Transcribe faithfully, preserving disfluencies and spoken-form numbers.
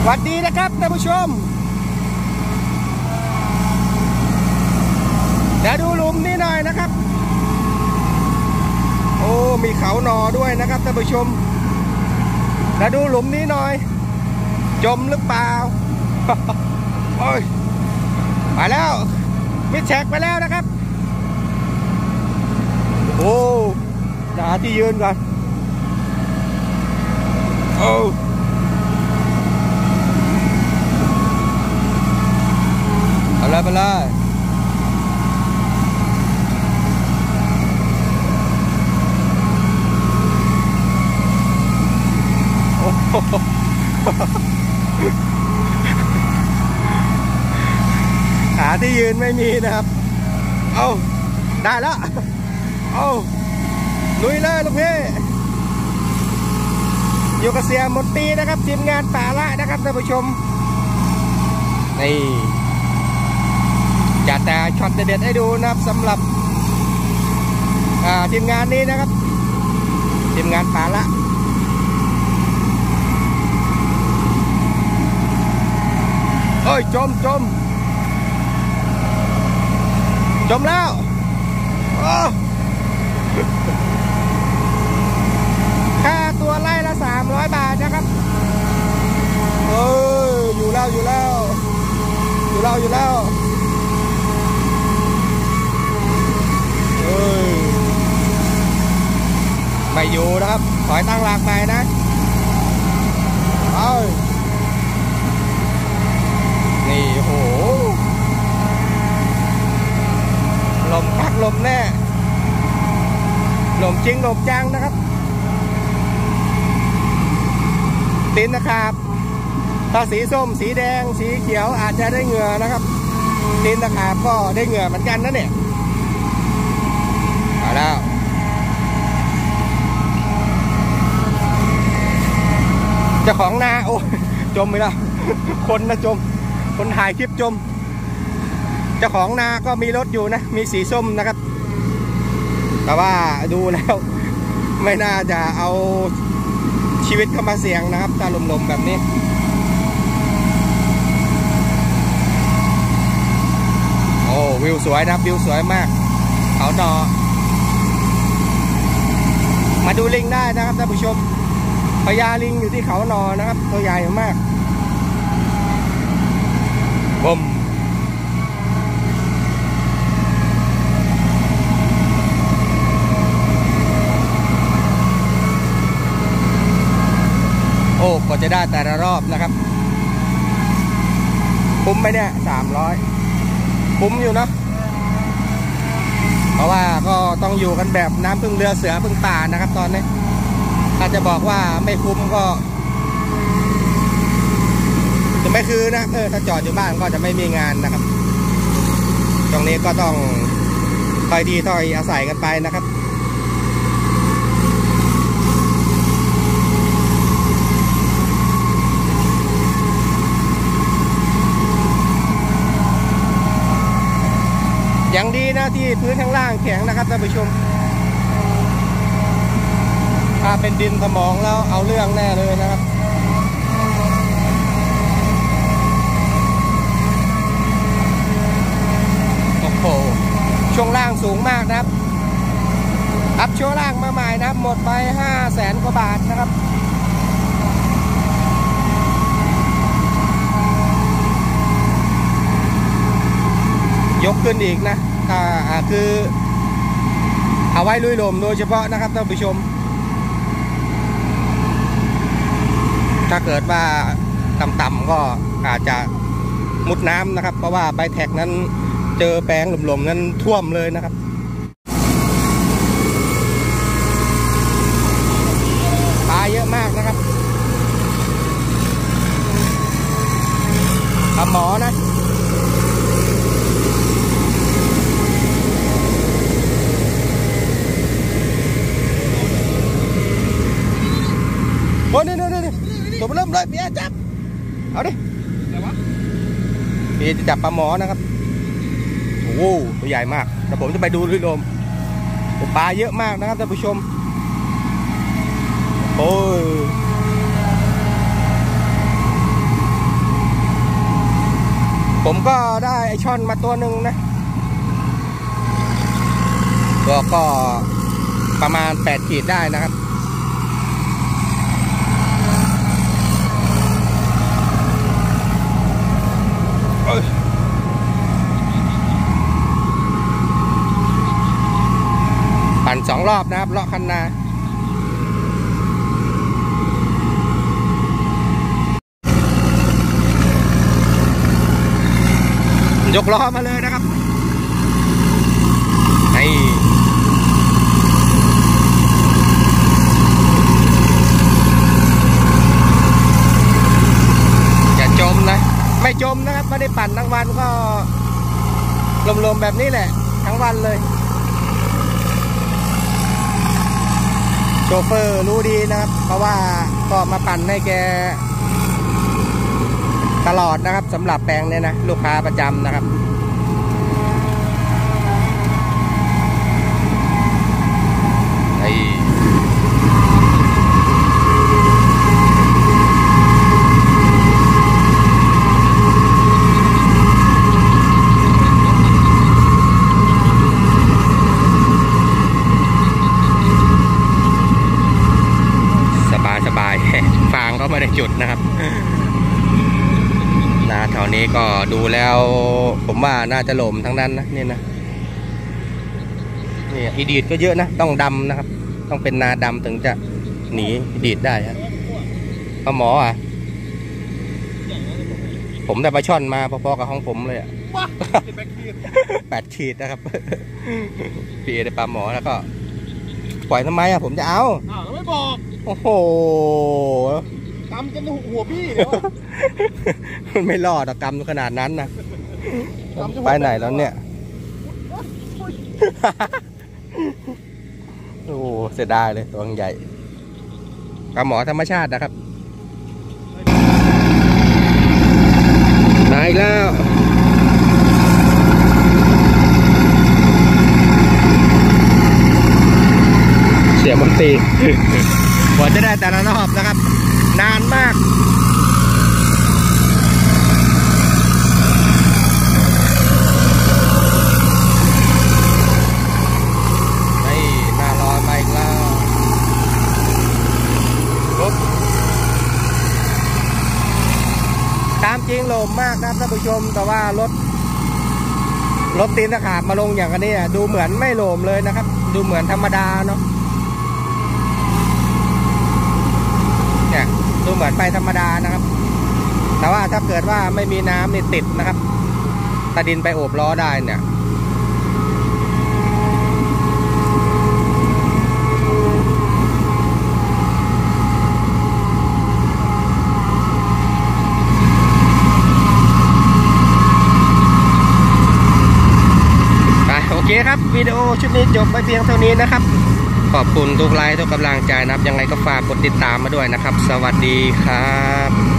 สวัสดีนะครับท่านผู้ชมเดี๋ยวดูหลุมนี้หน่อยนะครับโอ้มีเขาหนอด้วยนะครับท่านผู้ชมเดี๋ยวดูหลุมนี้หน่อยจมหรือเปล่าโอ้ยไปแล้วมิดแฉกไปแล้วนะครับโอ้หาที่ยืนก่อนโอ้ไปเลยไปเลยโอ้หาที่ยืนไม่มีนะครับเอาได้แล้วเอาลุยเลยลูกพี่อยู่กับเสียมนตรีนะครับทีมงานป่าละนะครับท่านผู้ชมนี่จัดแต่ช็อตเด็ดๆให้ดูนะครับสำหรับทีมงานนี้นะครับทีมงานป่าละเอ้ยจมจมจมแล้วค่าตัวไล่ละสามร้อยบาทนะครับเอออยู่แล้วอยู่แล้วอยู่แล้วอยู่แล้วเอ้ยไม่อยู่นะครับถอยตั้งหลักใหม่นะเอ้ยนี่โหลมพักลมแน่ลมจริงลมจังนะครับตีนนะครับถ้าสีส้มสีแดงสีเขียวอาจจะได้เหงื่อนะครับตีนนะครับก็ได้เหงื่อเหมือนกันนะเนี่ยมาแล้วเจ้าของนาโอ้จมไปแล้วคนนะจมคนถ่ายคลิปจมเจ้าของนาก็มีรถอยู่นะมีสีส้มนะครับแต่ว่าดูแล้วไม่น่าจะเอาชีวิตเข้ามาเสี่ยงนะครับถ้าลมๆแบบนี้โอ้วิวสวยนะวิวสวยมากเขาหนอมาดูลิงได้นะครับท่านผู้ชมพญาลิงอยู่ที่เขาหนอนะครับตัวใหญ่มากบ่มโอ้ก็จะได้แต่ละรอบนะครับคุ้มไหมเนี่ยสามร้อยคุ้มอยู่นะเพราะว่าก็ต้องอยู่กันแบบน้ำพึ่งเรือเสือพึ่งป่านะครับตอนนี้ถ้าจะบอกว่าไม่คุ้มก็จะไม่คือนะเออถ้าจอดอยู่บ้านก็จะไม่มีงานนะครับตรงนี้ก็ต้องคอยดีคอยอาศัยกันไปนะครับอย่างดีนะที่พื้นข้างล่างแข็งนะครับท่านผู้ชมถ้าเป็นดินสมองแล้วเอาเรื่องแน่เลยนะครับโอ้โหช่วงล่างสูงมากนะครับอัพช่วงล่างมาใหม่นะครับหมดไปห้าแสนกว่าบาทนะครับยกขึ้นอีกนะอ่าคือเอาไว้ลุยลมโดยเฉพาะนะครับท่านผู้ชมถ้าเกิดว่าต่ำๆก็อาจจะมุดน้ำนะครับเพราะว่าใบแท็กนั้นเจอแปลงหล่มๆนั้นท่วมเลยนะครับปลาเยอะมากนะครับปลาหมอนะโอ้นี่นี่นี่ตัวเริ่มเลยพี่จับเอาดิพี่จะจับปลาหมอนะครับโอ้โหตัวใหญ่มากแต่ผมจะไปดูด้วยลมปลาเยอะมากนะครับท่านผู้ชมโอ้ยผมก็ได้ไอช่อนมาตัวหนึ่งนะตัวก็ประมาณแปดขีดได้นะครับปั่นสองรอบนะครับเลาะคันนายกล้อมาเลยนะครับไอ้อย่าจมนะไม่จมนะครับไม่ได้ปั่นทั้งวันก็ลมๆแบบนี้แหละทั้งวันเลยโชเฟอร์รู้ดีนะครับเพราะว่าก็มาปั่นให้แกตลอดนะครับสำหรับแปลงเนี่ยนะลูกค้าประจำนะครับไอ้สบายสบายฟางก็ไม่ได้จุดนะครับนาแถวนี้ก็ดูแล้วผมว่าน่าจะหล่มทั้งนั้นนะนี่นะนี่อีดีดก็เยอะนะต้องดำนะครับต้องเป็นนาดำถึงจะหนีอีดีดได้ฮะปลาหมออ่ะผมได้ปลาช่อนมาพอๆกับของผมเลยอ่ะแปดขีดนะครับพี่ได้ปลาหมอแล้วก็ปล่อยทำไมอ่ะผมจะเอาอ้าวไม่บอกโอ้โหกำจนหัวพี่เดี๋ยวมันไม่รอดอะกำขนาดนั้นนะไปไหนแล้วเนี่ยโอ้เสียดายเลยตัวใหญ่ปลาหมอธรรมชาตินะครับมาอีกแล้วเสียบนตีกว่าจะได้แต่ละรอบนะครับนานมากไอ้หน้าร้อนมาอีกแล้วปุ๊บตามจริงโลมมากนะครับท่านผู้ชมแต่ว่ารถรถตีนตะขาบมาลงอย่างนี้ดูเหมือนไม่โลมเลยนะครับดูเหมือนธรรมดาเนาะเนี่ยดูเหมือนไปธรรมดานะครับแต่ว่าถ้าเกิดว่าไม่มีน้ำนี่ติดนะครับตะดินไปโอบล้อได้เนี่ยไปโอเคครับวิดีโอชุดนี้จบไปเพียงเท่านี้นะครับขอบคุณทุกไลค์ทุกกำลังใจนะครับยังไงก็ฝากกดติดตามมาด้วยนะครับสวัสดีครับ